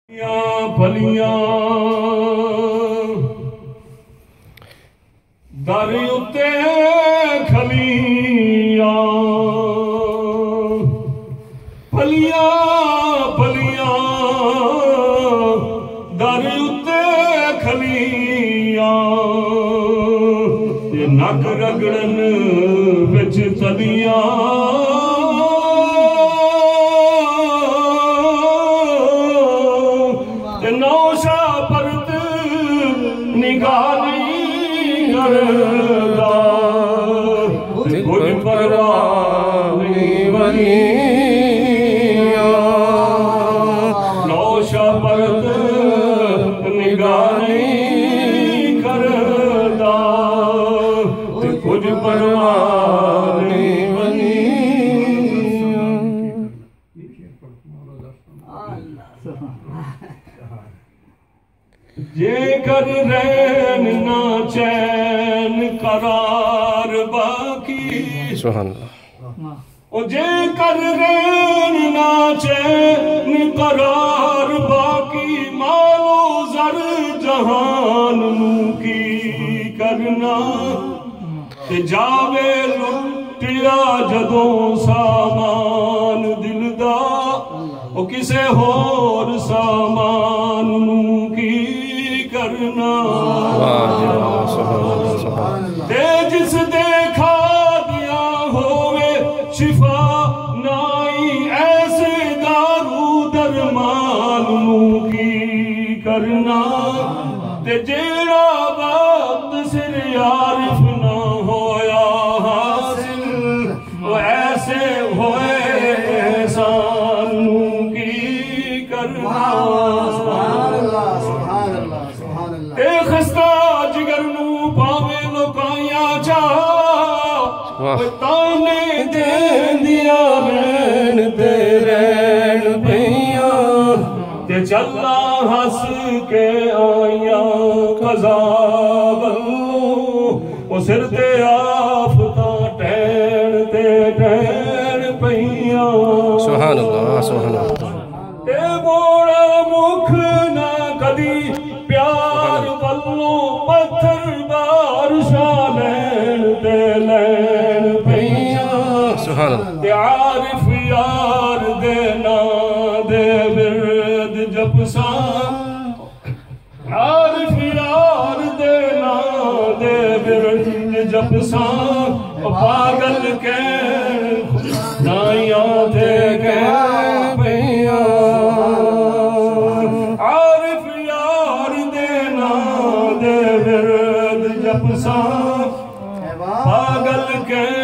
फलियां दर उत्ते खलियां फलियां फलियां दर उत्ते खलियां नक रगड़न बिच तलियां नौशा परत निगाह नहीं करदा कुछ परवाह नहीं वलिया नौशा परत निगाह नहीं करदा कुछ परवाह नहीं जेकर रैन ना चैन करार बाकी सुभान अल्लाह ओ जेकर रैन ना चैन करार बाकी मालो जर जहान नू की करना ते जावे लुटिया जदों सामान दिल दा ओ किसे होर सामान नू की करना ते जिस देखा दिया होवे शिफा नाई ऐसे दारू दरमान नू की करना ते जेड़ा वक्त सिर आरिफ ना होया हासिल वो ऐसे होए एहसान नू की करना ते खस्ता जिगर नू पावे लोकाया चा ताने देंदिया रैन ते रैन पईया ते चला हस के आईया कज़ा वल्लो ओ सिर ते आफता टैन ते टैन पईया सुभान अल्लाह सुभान अल्लाह ते मोड़ा मुख ना कदी प्यार वल्लों पत्थर बारिशा लैन ते लैन पईया सुभान अल्लाह ते आरिफ यार दे ना दे विरद जपसा आरिफ यार दे ना दे विरद जपसा पागल के नाया थे के पईया पागल के